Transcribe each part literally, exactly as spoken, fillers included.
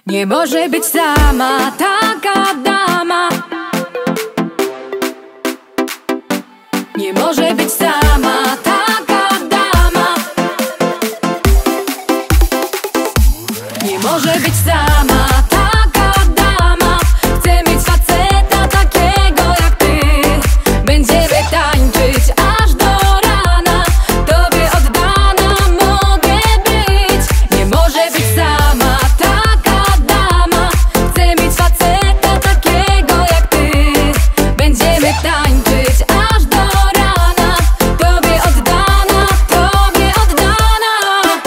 Nie może być sama taka dama. Nie może być sama taka dama. Nie może być sama taka dama. Chcę mieć faceta takiego jak ty. Będziemy tańczyć aż do rana. Tobie oddana mogę być. Nie może być sama taka dama. Chcę mieć faceta takiego jak ty. Będziemy tańczyć aż do rana. Tobie oddana, tobie oddana.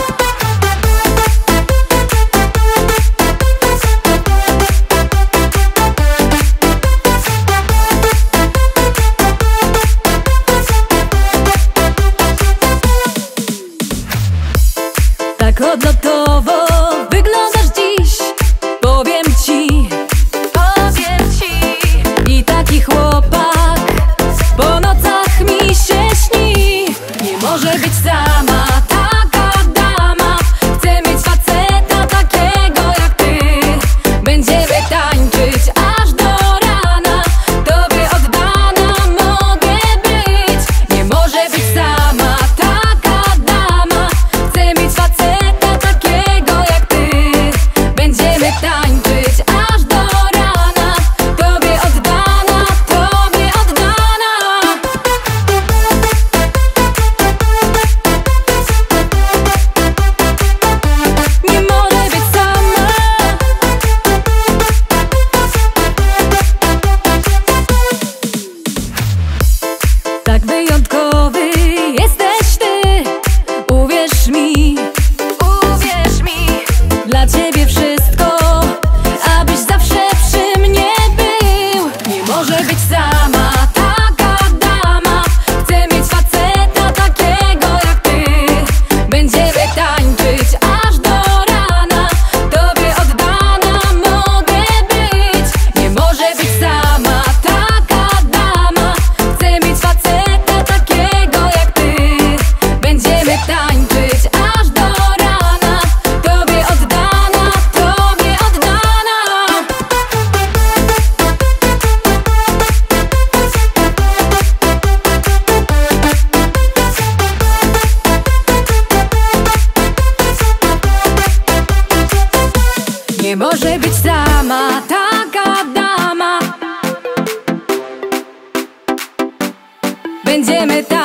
Tak odlotowo wyglądasz dziś. Powiem ci, powiem ci. I taki chłopak po nocach mi się śni. Nie może być sama taka dama. Chcę mieć faceta takiego jak ty. Będziemy tańczyć aż do rana. Tobie oddana mogę być. Nie może być sama taka dama. Chcę mieć faceta takiego jak ty. Będziemy tańczyć aż do rana. Tobie oddana, tobie oddana. Nie może być sama. Tak wyjątkowy jesteś ty. Uwierz mi, uwierz mi. Dla ciebie wszystko, abyś zawsze przy mnie był. Nie może być sama taka dama. Chcę mieć faceta takiego jak ty. Będziemy tańczyć aż do rana. Tobie oddana mogę być. Nie może być sama taka dama. Chcę mieć faceta takiego jak ty. Będziemy tańczyć aż do rana. Tobie oddana, tobie oddana. Nie może być sama taka dama. Będziemy